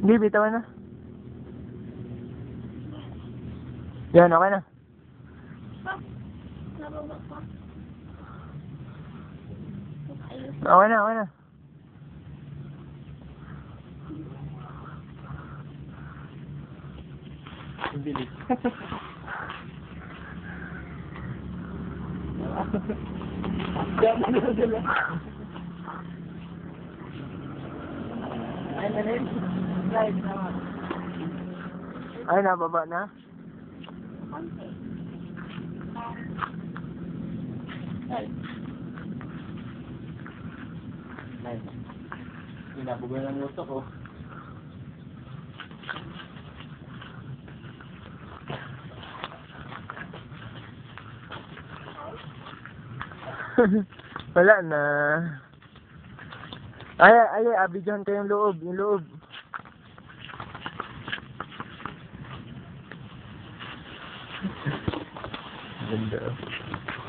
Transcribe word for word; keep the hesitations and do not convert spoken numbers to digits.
Hindi, bitawan na. Yan, okay na. Nababa pa. Ayos. Okay na, okay na. Bilis. Ay, na rin. Slide naman. Ay, nababa na. Konti. Slide. Nice. Inabugan ng gusto ko. Wala na. Ay, ay, abidyan ko yung loob, yung loob. Ganda.